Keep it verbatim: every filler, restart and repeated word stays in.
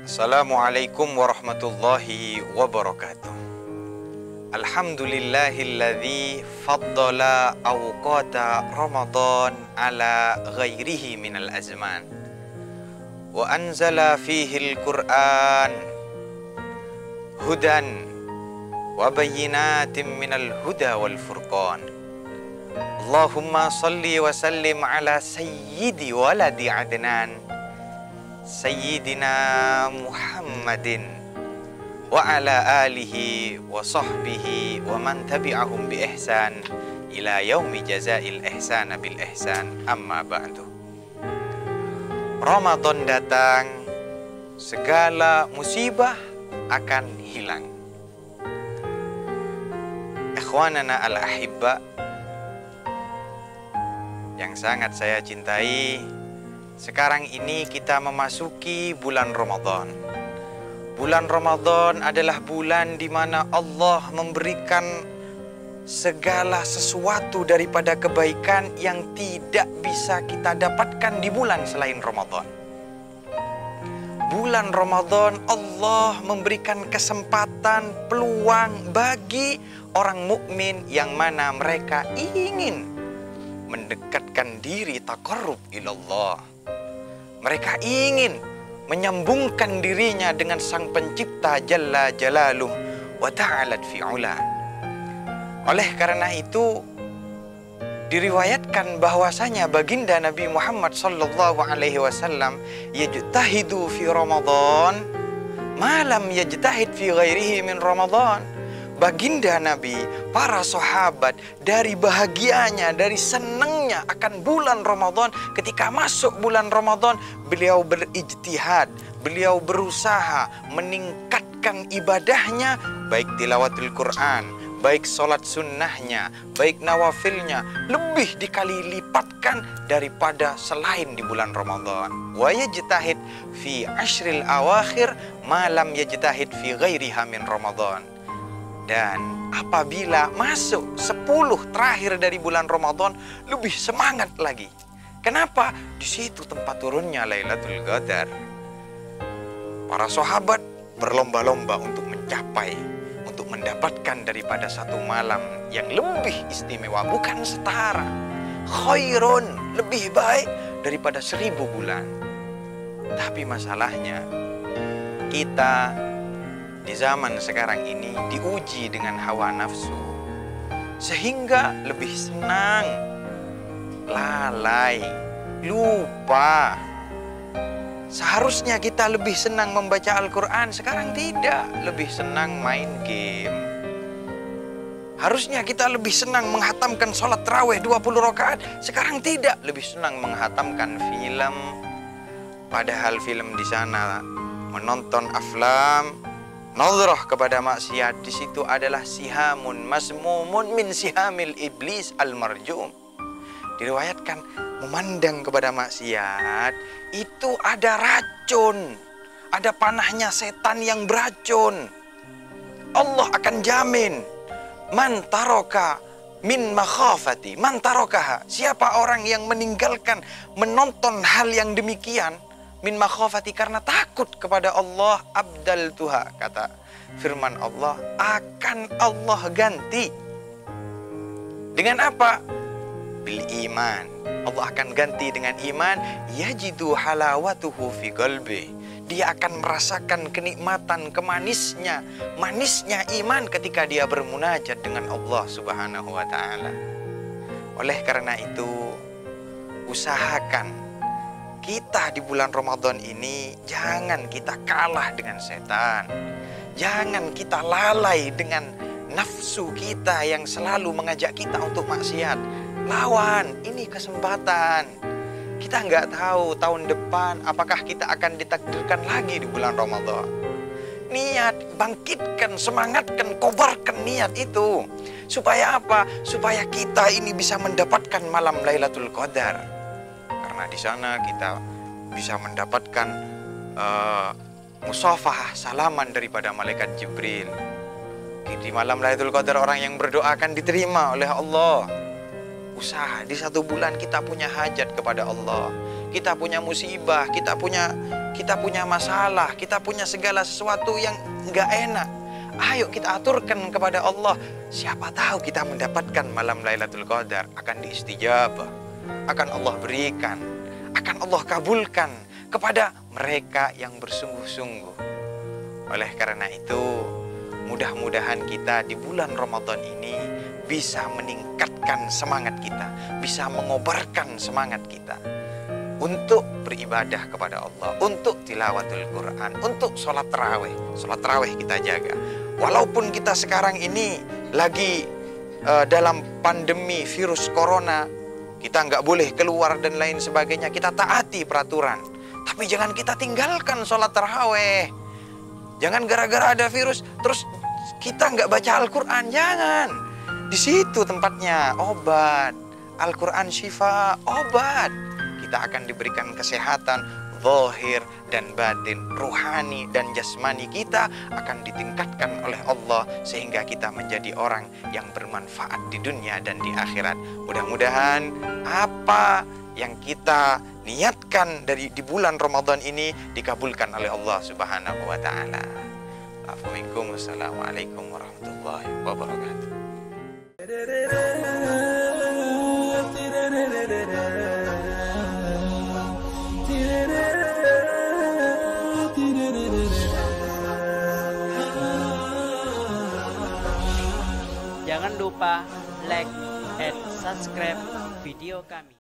Assalamualaikum warahmatullahi wabarakatuh. Alhamdulillahilladzi faddala awqata Ramadan ala ghairihi minal azman wa anzala fihi al-Qur'an hudan wa bayyinatin minal huda wal furqan. Allahumma salli wa sallim ala sayyidi waladi Adnan Sayyidina Muhammadin wa ala alihi wa sahbihi wa man tabi'ahum bi ihsan ila yaumi jazail ihsan bil ihsan, amma ba'du. Ramadan datang, segala musibah akan hilang. Ikhwanana al-ahibba yang sangat saya cintai, sekarang ini kita memasuki bulan Ramadan. Bulan Ramadan adalah bulan di mana Allah memberikan segala sesuatu daripada kebaikan yang tidak bisa kita dapatkan di bulan selain Ramadan. Bulan Ramadan Allah memberikan kesempatan, peluang bagi orang mukmin yang mana mereka ingin mendekatkan diri taqarrub ilallah. Mereka ingin menyambungkan dirinya dengan Sang Pencipta Jalla Jalaluh wa ta'alat fi'ula. Oleh karena itu diriwayatkan bahwasanya baginda Nabi Muhammad sallallahu alaihi wasallam yajtahidu fi Ramadan ma lam yajtahid fi ghairihi min Ramadan. Baginda Nabi, para sahabat, dari bahagianya, dari senangnya akan bulan Ramadan, ketika masuk bulan Ramadan, beliau berijtihad, beliau berusaha meningkatkan ibadahnya, baik tilawatul Quran, baik sholat sunnahnya, baik nawafilnya, lebih dikali lipatkan daripada selain di bulan Ramadan. Wa yajtahid fi ashril awakhir ma lam yajtahid fi ghairiha min Ramadan. Dan apabila masuk sepuluh terakhir dari bulan Ramadan, lebih semangat lagi. Kenapa? Di situ tempat turunnya Lailatul Qadar. Para sahabat berlomba-lomba untuk mencapai, untuk mendapatkan daripada satu malam yang lebih istimewa, bukan setara. Khairun, lebih baik daripada seribu bulan. Tapi masalahnya, kita di zaman sekarang ini diuji dengan hawa nafsu, sehingga lebih senang, lalai, lupa. Seharusnya kita lebih senang membaca Al-Quran, sekarang tidak, lebih senang main game. Harusnya kita lebih senang menghatamkan sholat tarawih dua puluh rakaat, sekarang tidak, lebih senang menghatamkan film. Padahal film di sana menonton aflam, nadhrah kepada maksiat, di situ adalah sihamun masmumun min sihamil iblis al-marjum. Diriwayatkan memandang kepada maksiat itu ada racun, ada panahnya setan yang beracun. Allah akan jamin, man taraka min makhafati man tarakaha, siapa orang yang meninggalkan menonton hal yang demikian, min makhafati, karena takut kepada Allah, abdal tuha, kata firman Allah, akan Allah ganti dengan apa? Bil iman. Allah akan ganti dengan iman. Yajidu halawatuhu fi qalbi, dia akan merasakan kenikmatan, kemanisnya, manisnya iman ketika dia bermunajat dengan Allah subhanahu wa ta'ala. Oleh karena itu, usahakan kita di bulan Ramadan ini jangan kita kalah dengan setan. Jangan kita lalai dengan nafsu kita yang selalu mengajak kita untuk maksiat. Lawan, ini kesempatan. Kita nggak tahu tahun depan apakah kita akan ditakdirkan lagi di bulan Ramadan. Niat, bangkitkan, semangatkan, kobarkan niat itu. Supaya apa? Supaya kita ini bisa mendapatkan malam Lailatul Qadar. Karena di sana kita bisa mendapatkan uh, musafahah, salaman daripada malaikat Jibril. Di malam Lailatul Qadar orang yang berdoa akan diterima oleh Allah. Usaha di satu bulan kita punya hajat kepada Allah. kita punya musibah, kita punya kita punya masalah, kita punya segala sesuatu yang nggak enak. Ayo kita aturkan kepada Allah. Siapa tahu kita mendapatkan malam Lailatul Qadar, akan diistijabah, akan Allah berikan, akan Allah kabulkan kepada mereka yang bersungguh-sungguh. Oleh karena itu, mudah-mudahan kita di bulan Ramadan ini bisa meningkatkan semangat kita, bisa mengobarkan semangat kita untuk beribadah kepada Allah, untuk tilawatul Quran, untuk sholat tarawih. Sholat tarawih kita jaga. Walaupun kita sekarang ini lagi uh, dalam pandemi virus corona, kita nggak boleh keluar dan lain sebagainya, kita taati peraturan. Tapi jangan kita tinggalkan sholat tarawih. Jangan gara-gara ada virus terus kita nggak baca Al-Quran, jangan. Di situ tempatnya obat. Al-Quran syifa, obat. Kita akan diberikan kesehatan zahir dan batin, ruhani dan jasmani kita akan ditingkatkan oleh Allah sehingga kita menjadi orang yang bermanfaat di dunia dan di akhirat. Mudah-mudahan apa yang kita niatkan dari di bulan Ramadan ini dikabulkan oleh Allah Subhanahu wa taala. Assalamualaikum warahmatullahi wabarakatuh. Jangan lupa like and subscribe video kami.